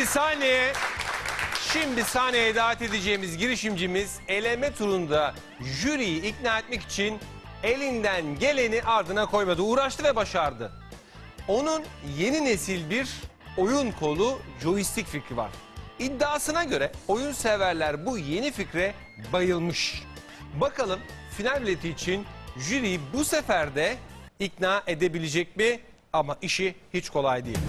Şimdi sahneye davet edeceğimiz girişimcimiz eleme turunda jüriyi ikna etmek için elinden geleni ardına koymadı. Uğraştı ve başardı. Onun yeni nesil bir oyun kolu joystick fikri var. İddiasına göre oyun severler bu yeni fikre bayılmış. Bakalım final bileti için jüriyi bu sefer de ikna edebilecek mi? Ama işi hiç kolay değil.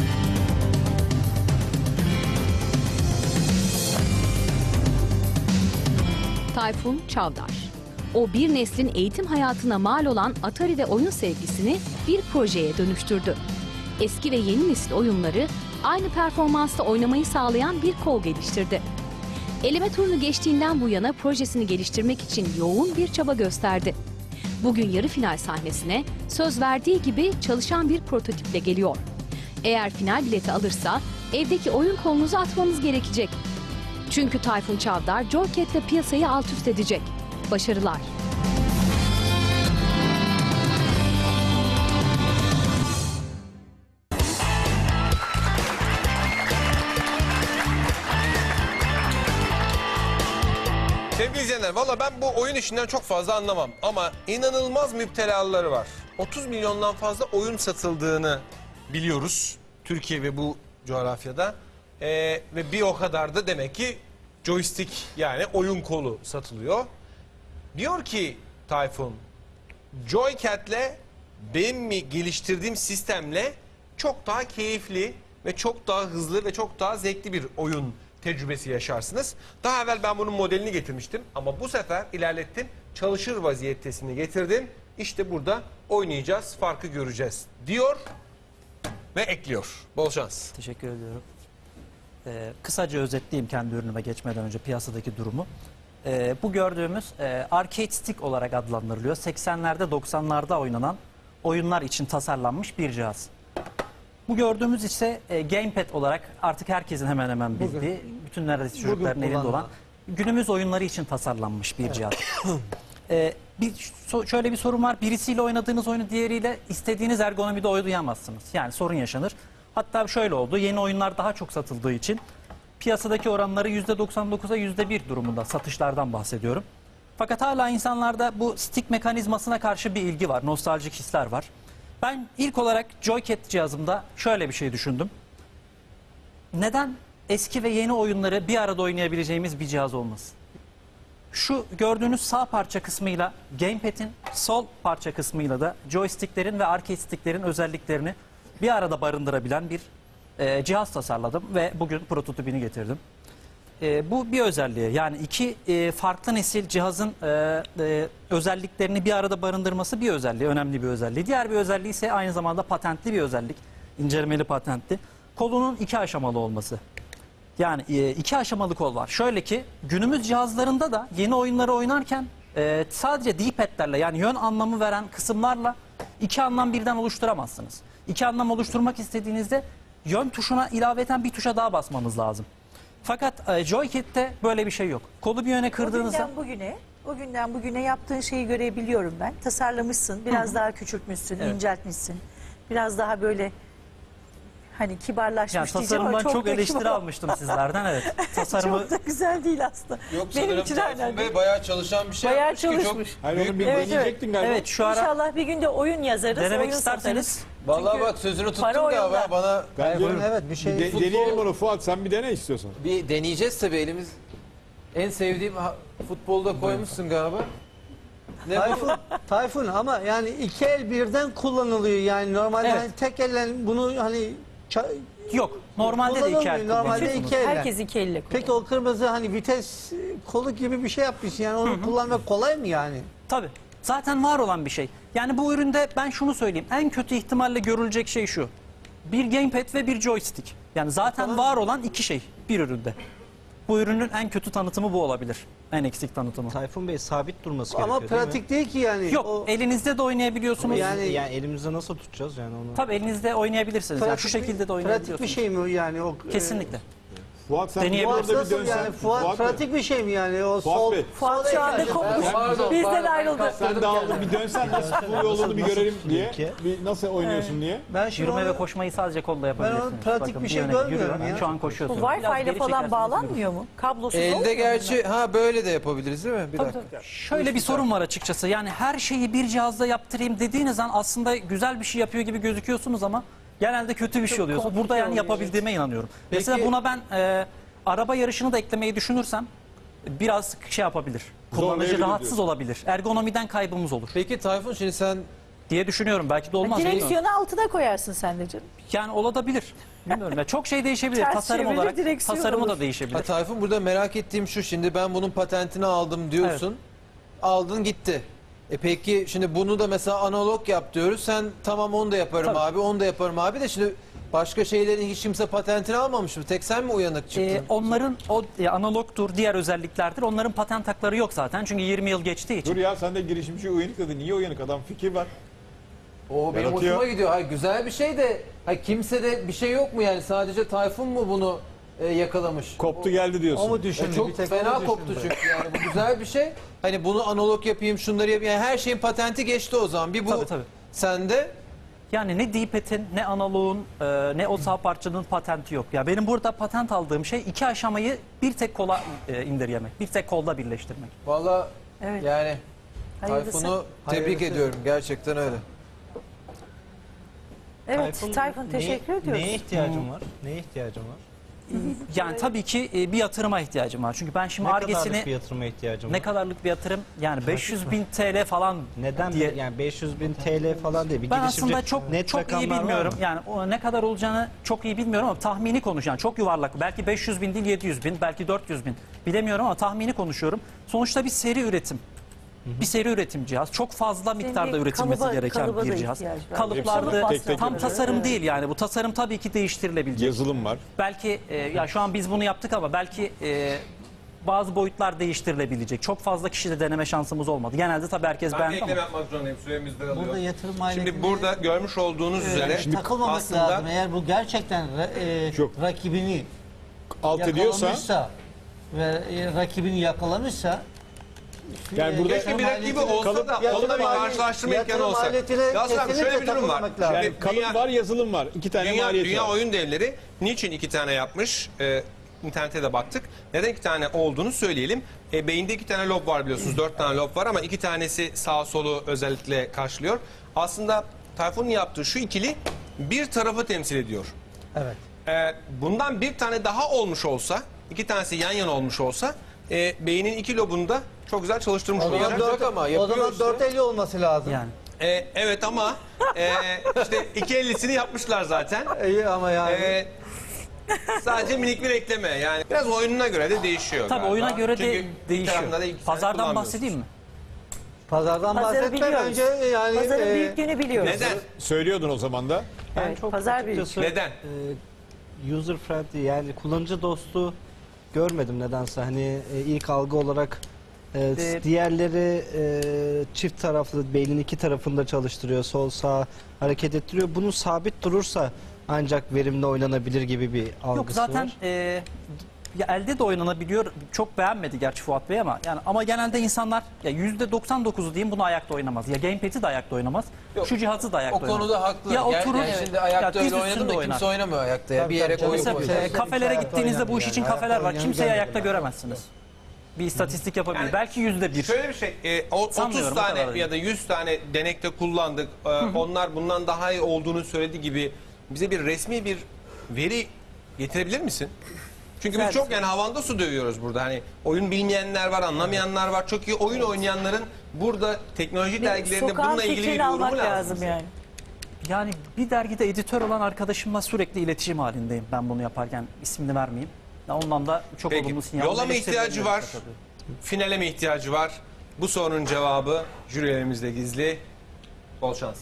Tayfun Çavdar. O bir neslin eğitim hayatına mal olan Atari'de oyun sevgisini bir projeye dönüştürdü. Eski ve yeni nesil oyunları aynı performansta oynamayı sağlayan bir kol geliştirdi. Eleme turunu geçtiğinden bu yana projesini geliştirmek için yoğun bir çaba gösterdi. Bugün yarı final sahnesine söz verdiği gibi çalışan bir prototiple geliyor. Eğer final bileti alırsa evdeki oyun kolunuzu atmanız gerekecek. Çünkü Tayfun Çavdar Joycat'le piyasayı alt üst edecek. Başarılar. Sevgili izleyenler, valla ben bu oyun işinden çok fazla anlamam ama inanılmaz müptelaları var. 30 milyondan fazla oyun satıldığını biliyoruz Türkiye ve bu coğrafyada. Ve bir o kadar da demek ki joystick, yani oyun kolu satılıyor. Diyor ki Tayfun, Joycat'le benim geliştirdiğim sistemle çok daha keyifli ve çok daha hızlı ve çok daha zevkli bir oyun tecrübesi yaşarsınız. Daha evvel ben bunun modelini getirmiştim ama bu sefer ilerlettim. Çalışır vaziyettesini getirdim. İşte burada oynayacağız, farkı göreceğiz diyor ve ekliyor. Bol şans. Teşekkür ediyorum. Kısaca özetleyeyim kendi ürünüme geçmeden önce piyasadaki durumu. Bu gördüğümüz arcade stick olarak adlandırılıyor. 80'lerde 90'larda oynanan oyunlar için tasarlanmış bir cihaz. Bu gördüğümüz ise gamepad olarak artık herkesin hemen hemen bildiği, bütün neredeyse çocukların elinde olan günümüz oyunları için tasarlanmış bir cihaz. Şöyle bir sorun var. Birisiyle oynadığınız oyunu diğeriyle istediğiniz ergonomide oynayamazsınız. Yani sorun yaşanır. Hatta şöyle oldu. Yeni oyunlar daha çok satıldığı için piyasadaki oranları %99'a %1 durumunda, satışlardan bahsediyorum. Fakat hala insanlarda bu stick mekanizmasına karşı bir ilgi var. Nostaljik hisler var. Ben ilk olarak Joycat cihazımda şöyle bir şey düşündüm. Neden eski ve yeni oyunları bir arada oynayabileceğimiz bir cihaz olmasın? Şu gördüğünüz sağ parça kısmıyla gamepad'in, sol parça kısmıyla da joysticklerin ve arcade sticklerin özelliklerini bir arada barındırabilen bir cihaz tasarladım ve bugün prototipini getirdim. Bu bir özelliği, yani iki farklı nesil cihazın özelliklerini bir arada barındırması bir özelliği, önemli bir özelliği. Diğer bir özelliği ise aynı zamanda patentli bir özellik, incelemeli patentli. Kolunun 2 aşamalı olması. Yani 2 aşamalı kol var. Şöyle ki günümüz cihazlarında da yeni oyunları oynarken sadece D-pad'lerle, yani yön anlamı veren kısımlarla 2 anlam birden oluşturamazsınız. 2 anlam oluşturmak istediğinizde yön tuşuna ilaveten bir tuşa daha basmanız lazım. Fakat Joycat'te böyle bir şey yok. Kolu bir yöne kırdığınızda... Bugünden bugüne yaptığın şeyi görebiliyorum ben. Tasarlamışsın, biraz daha küçültmüşsün, inceltmişsin. Biraz daha böyle hani kibarlaşmış yani diyeceğim ama tasarımdan çok eleştiri almıştım sizlerden, evet. Tasarımı... Çok da güzel değil aslında. Yok sanırım Tayfun Bey bayağı çalışan bir şey bayağı yapmış çalışmış. ki çok... Hayır, onu bir deneyecektin galiba. Evet, şu ara... İnşallah bir günde oyun yazarız, denemek oyun isterseniz... satarız. Vallahi bak sözünü tuttun para galiba oyunda. bana. Bence Evet, bir şey. deneyelim onu Fuat, sen bir dene istiyorsan. Bir deneyeceğiz tabii, elimiz. En sevdiğim futbolda koymuşsun galiba. Ne Tayfun, Tayfun ama yani iki el birden kullanılıyor, yani normalde Evet. hani tek elle bunu hani Yok, normalde de 2 el normalde kullanıyorsunuz. iki elle. Herkes iki elle kullanıyor. Peki o kırmızı hani vites kolu gibi bir şey yapmış, yani onu kullanmak kolay mı yani? Tabii. Zaten var olan bir şey. Yani bu üründe ben şunu söyleyeyim. En kötü ihtimalle görülecek şey şu. Bir gamepad ve bir joystick. Yani zaten var olan iki şey bir üründe. Bu ürünün en kötü tanıtımı bu olabilir. En eksik tanıtımı. Tayfun Bey, sabit durması Ama gerekiyor pratik değil ki yani. Yok, O elinizde de oynayabiliyorsunuz. yani Yani elimizde nasıl tutacağız yani onu? Tabii elinizde oynayabilirsiniz. Yani şu şekilde de pratik bir oynayabiliyorsunuz. şey mi yani o? Kesinlikle. Fuat sen Deneyebiliriz. bu arada Nasıl bir dönsen. yani? Fuat Bey, pratik bir şey mi yani? O Fuat sol. Bey. Fuat şu anda kopmuş. Pardon, Bizden pardon, ayrıldı. ben Sen kaptırdım dağıldın kendimi. bir dönsen nasıl futbol yolunu bir görelim diye. Nasıl oynuyorsun diye. Ben şimdi Yürüme ve onu- koşmayı sadece kolla yapabilirsiniz. Ben o pratik bir şey yöne görmüyorum yürüyor. ya. Şu an koşuyorsunuz. Bu Biraz Wi-Fi ile geri falan çekerseniz bağlanmıyor mu? Kablosuz olmuyor Elde mu gerçi böyle de yapabiliriz değil mi? Bir dakika. Şöyle bir sorun var açıkçası. Yani her şeyi bir cihazda yaptırayım dediğiniz an aslında güzel bir şey yapıyor gibi gözüküyorsunuz ama genelde kötü bir şey oluyorsa. Burada yani yapabildiğime inanıyorum. Peki- Mesela buna ben araba yarışını da eklemeyi düşünürsem biraz şey yapabilir. Kullanıcı Zorlayabilir rahatsız diyorsun. olabilir. Ergonomiden kaybımız olur Peki Tayfun şimdi sen diye düşünüyorum. Belki de olmaz. bilmiyorum. Direksiyonu altına koyarsın sen de canım. Yani olabilir. Bilmiyorum. Ya çok şey değişebilir. Ters Tasarım çevirir, olarak direksiyon tasarımı olur. da değişebilir. Tayfun burada merak ettiğim şu, şimdi ben bunun patentini aldım diyorsun. Aldın gitti. Peki şimdi bunu da mesela analog yap diyoruz. Sen tamam onu da yaparım Tabii. abi, onu da yaparım abi de şimdi başka şeylerin hiç kimse patentini almamış mı? Tek sen mi uyanık çıktın? Onların analogtur, diğer özelliklerdir. Onların patent hakları yok zaten. Çünkü 20 yıl geçtiği için. Dur ya sen de girişimci uyanık dedin. Niye uyanık adam? Fikir var. O benim Yaratıyor. hoşuma gidiyor. Hayır, güzel bir şey de kimse de bir şey yok mu yani? Sadece Tayfun mu bunu yakalamış? Koptu geldi diyorsun. O mu düşündü? Bir Çok tek fena onu koptu düşündü. çünkü yani bu güzel bir şey. Hani bunu analog yapayım, şunları yapayım. Yani her şeyin patenti geçti o zaman. Bir bu Tabii, tabii. sende. Yani ne D-pad'in, ne analoğun, ne o sağ parçanın patenti yok. Ya benim burada patent aldığım şey 2 aşamayı bir tek kola indirgemek. Bir tek kolda birleştirmek. Vallahi Evet. yani Hayırlısı. Tayfun'u tebrik Hayırlısı. ediyorum. Gerçekten öyle. Evet Tayfun teşekkür ediyoruz. Neye ihtiyacın var? Neye ihtiyacın var? Yani tabii ki bir yatırıma ihtiyacım var. Çünkü ben şimdi Ne kadarlık bir Ar-Ge'sini yatırıma ihtiyacım ne var? kadarlık bir yatırım? Yani 500 bin TL falan Neden diye. yani 500 bin TL falan değil. Bir Ben girişimci aslında çok net çok iyi rakamlar var bilmiyorum. mı? Yani o ne kadar olacağını çok iyi bilmiyorum ama tahmini konuşuyorum. Çok yuvarlak. Belki 500 bin değil 700 bin, belki 400 bin. Bilemiyorum ama tahmini konuşuyorum. Sonuçta bir seri üretim. Bir seri üretim cihaz. Çok fazla miktarda bir üretilmesi kalıba gereken da bir cihaz. ihtiyaç var. Kalıplarda Hepsi tek tek tam yapıyor. tasarım değil yani. Bu tasarım tabii ki değiştirilebilecek. Yazılım var. Belki ya şu an biz bunu yaptık ama belki bazı boyutlar değiştirilebilecek. Çok fazla kişide deneme şansımız olmadı. Genelde tabii herkes Ben bir beğendi ekleme ama. yapmak zorundayım. Süremiz daralıyor. Burada yatırım Şimdi maliyetine burada görmüş olduğunuz üzere takılmamak aslında lazım. Eğer bu gerçekten Yok. rakibini Alt ediyorsa yakalamışsa ve rakibini yakalamışsa yani burada keşke bir rakibi olsa Kalıp- da onunla bir karşılaştırma imkanı yatırım olsa. maliyetine Yasin abi şöyle bir durum var. takılmamak lazım. yani Şimdi kalıp var yazılım var. İki tane maliyeti Dünya var. oyun devleri niçin 2 tane yapmış? İnternete de baktık. Neden 2 tane olduğunu söyleyelim. Beyinde 2 tane lob var biliyorsunuz. 4 tane lob var ama 2 tanesi sağ solu özellikle karşılıyor. Aslında Tayfun'un yaptığı şu ikili bir tarafı temsil ediyor. Evet. Bundan bir tane daha olmuş olsa, 2 tanesi yan yana olmuş olsa beynin 2 lobunu da çok güzel çalıştırmış O zaman olacak. Yapacak ama o yapıyor zaman işte. 450 olması lazım. Yani. Evet ama işte 2.50'sini yapmışlar zaten. İyi ama yani. Sadece minik bir ekleme yani biraz oyununa göre de değişiyor Tabii galiba. oyuna göre de Çünkü bir değişiyor. tarafında da iki tane Pazardan kullanmıyorsunuz. bahsedeyim mi? Pazardan Pazarı bahsetmeden biliyoruz. önce yani Pazarın büyüklüğünü biliyoruz. Neden? Söylüyordun o zaman da. Evet, pazar büyük. açıkçası, Neden? User friendly yani kullanıcı dostu görmedim nedense. Hani ilk algı olarak diğerleri çift taraflı beynin iki tarafında çalıştırıyor. Sol sağ hareket ettiriyor. Bunu sabit durursa ancak verimli oynanabilir gibi bir algısı Yok zaten var. ya elde de oynanabiliyor. Çok beğenmedi gerçi Fuat Bey ama genelde insanlar ya %99'u diyeyim bunu ayakta oynamaz. Ya gamepad'i de ayakta oynamaz. Yok, Şu cihazı da ayakta O oynamaz. konuda haklı. Ya oturur. Yani şimdi ayakta ya diz öyle oynadım üstünde da oynar. kimse oynamıyor ayakta ya. Bir yere tabii. koyup Mesela oynuyor. kafelere Ayakta gittiğinizde bu iş oynayan için yani. kafeler Ayakta var. oynayan Kimseyi gelmedi ayakta bana. göremezsiniz. Bir istatistik yapabilir. Yani Belki %1. Şöyle bir şey 30 Sanmıyorum, o kadar tane değil. ya da 100 tane denekte kullandık. Onlar bundan daha iyi olduğunu söylediği gibi bize bir resmi bir veri getirebilir misin? Çünkü biz çok yani havanda su dövüyoruz burada. Hani oyun bilmeyenler var, anlamayanlar var. Çok iyi oyun oynayanların burada teknoloji dergilerinde Sokağın bununla ilgili bir fikrini yorumu almak lazım. lazım yani. Yani bir dergide editör olan arkadaşımla sürekli iletişim halindeyim ben bunu yaparken. İsmini vermeyeyim. Ya ondan da çok Peki, olumlu sinyal. yola mı ihtiyacı var? Finale mi ihtiyacı var? Bu sorunun cevabı jürilerimizde gizli. Bol şans.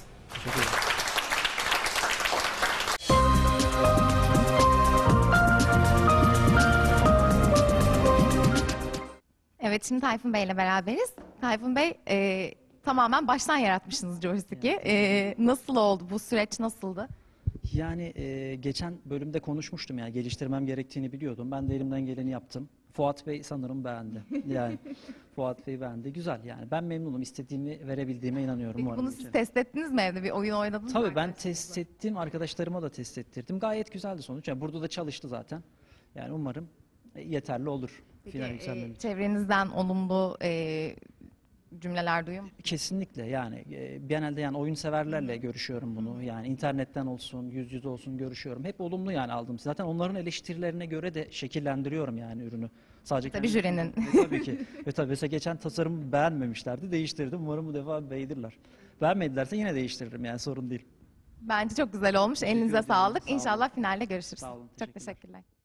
Evet, şimdi Tayfun Bey ile beraberiz. Tayfun Bey, tamamen baştan yaratmışsınız joystick'i. Nasıl oldu? Bu süreç nasıldı? Yani geçen bölümde konuşmuştum, yani geliştirmem gerektiğini biliyordum. Ben de elimden geleni yaptım. Fuat Bey sanırım beğendi. Yani Fuat Bey beğendi. Güzel yani. Ben memnunum. İstediğimi verebildiğime inanıyorum. Peki umarım bunu siz geçerim. test ettiniz mi evde? Bir oyun oynadınız mı? Tabii ben arkadaşlarınızla? test ettim. Arkadaşlarıma da test ettirdim. Gayet güzeldi sonuç. Yani burada da çalıştı zaten. Yani umarım yeterli olur. Peki, Final yükselmem için. çevrenizden olumlu cümleler duyuyor musunuz? Kesinlikle yani genelde yani oyun severlerle görüşüyorum bunu. Yani internetten olsun, yüz yüze olsun görüşüyorum. Hep olumlu yani aldım. Zaten onların eleştirilerine göre de şekillendiriyorum yani ürünü. Sadece Tabii kendi- jürinin. Tabii ki. Ve tabii mesela geçen tasarımı beğenmemişlerdi. Değiştirdim. Umarım bu defa beğenirler. Beğenmedilerse yine değiştiririm yani, sorun değil. Bence çok güzel olmuş. Elinize ederim. sağlık. Sağ olun. İnşallah finalde görüşürüz. Sağ olun, Çok teşekkürler. teşekkürler.